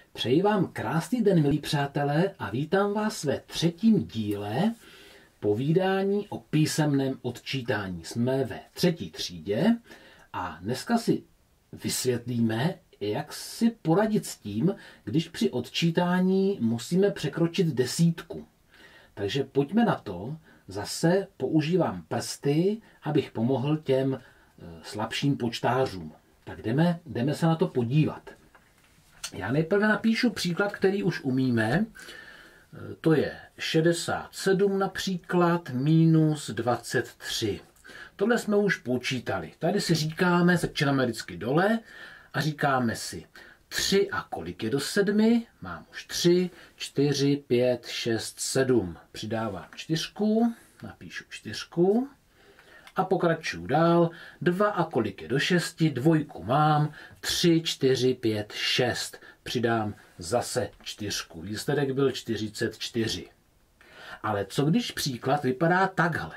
Přeji vám krásný den, milí přátelé, a vítám vás ve třetím díle povídání o písemném odčítání. Jsme ve 3. třídě a dneska si vysvětlíme, jak si poradit s tím, když při odčítání musíme překročit desítku. Takže pojďme na to. Zase používám prsty, abych pomohl těm slabším počtářům. Tak jdeme se na to podívat. Já nejprve napíšu příklad, který už umíme. To je 67 například minus 23. Tohle jsme už počítali. Tady si říkáme, začínáme vždycky dole a říkáme si 3 a kolik je do 7? Mám už 3, 4, 5, 6, 7. Přidávám 4, napíšu 4 a pokračuju dál. 2 a kolik je do 6? 2 mám, 3, 4, 5, 6. Přidám zase 4. Výsledek byl 44. Ale co když příklad vypadá takhle?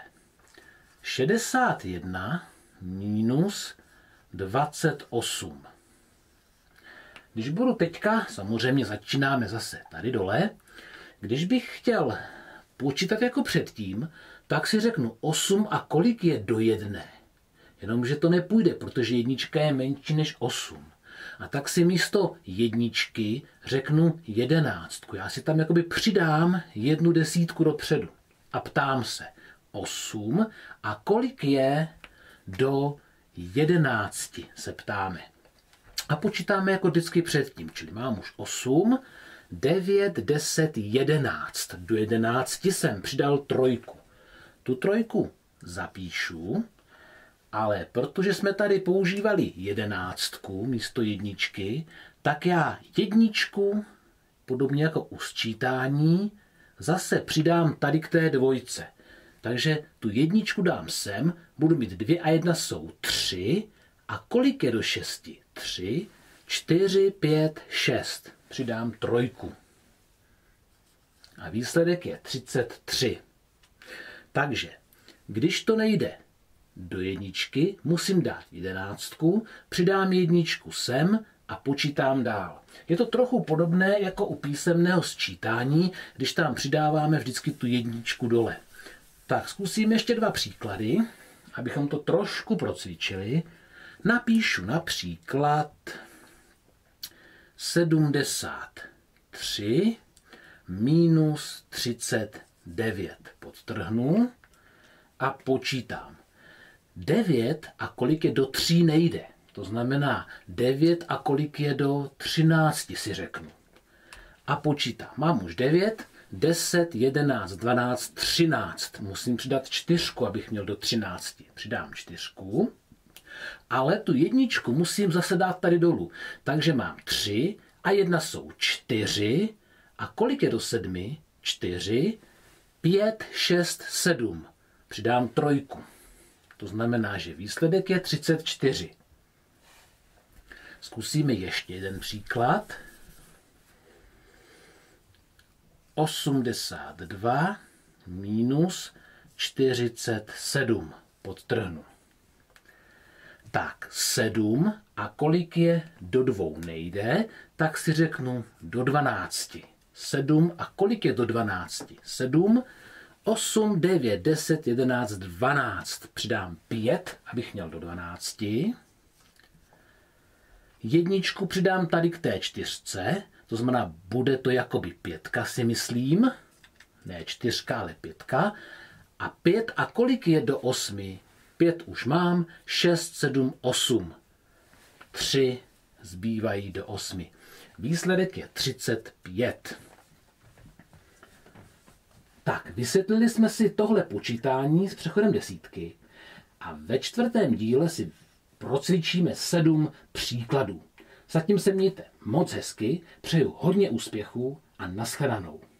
61 minus 28. Když budu teďka, samozřejmě začínáme zase tady dole, když bych chtěl počítat jako předtím, tak si řeknu 8 a kolik je do 1. Jenomže to nepůjde, protože jednička je menší než 8. A tak si místo jedničky řeknu 11. Já si tam jakoby přidám 1 desítku dopředu. A ptám se 8 a kolik je do 11, se ptáme. A počítáme jako vždycky předtím, čili mám už 8, 9, 10, 11. Do 11 jsem přidal 3. Tu 3 zapíšu, ale protože jsme tady používali 11 místo jedničky, tak já jedničku, podobně jako u sčítání, zase přidám tady k té 2. Takže tu jedničku dám sem, budu mít 2 a 1 jsou 3. A kolik je do 6? 3, 4, 5, 6. Přidám 3. A výsledek je 33. Takže, když to nejde do jedničky, musím dát 11, přidám 1 sem a počítám dál. Je to trochu podobné jako u písemného sčítání, když tam přidáváme vždycky tu 1 dole. Tak zkusíme ještě 2 příklady, abychom to trošku procvičili. Napíšu například 73 minus 39. Podtrhnu a počítám. 9 a kolik je do 3 nejde. To znamená 9 a kolik je do 13 si řeknu. A počítám. Mám už 9, 10, 11, 12, 13. Musím přidat 4, abych měl do 13. Přidám 4. Ale tu 1 musím zase dát tady dolů. Takže mám 3 a 1 jsou 4. A kolik je do 7? 4, 5, 6, 7. Přidám 3. To znamená, že výsledek je 34. Zkusíme ještě jeden příklad. 82 minus 47. Podtrhnu. Tak 7 a kolik je do 2 nejde, tak si řeknu do 12. 7 a kolik je do 12? 7, 8, 9, 10, 11, 12. Přidám 5, abych měl do 12. 1 přidám tady k té 4, to znamená, bude to jakoby 5, si myslím. Ne 4, ale 5. A 5 a kolik je do 8? 5 už mám, 6, 7, 8. 3 zbývají do 8. Výsledek je 35. Tak, vysvětlili jsme si tohle počítání s přechodem desítky a ve 4. díle si procvičíme 7 příkladů. Zatím se mějte moc hezky, přeju hodně úspěchů a nashledanou.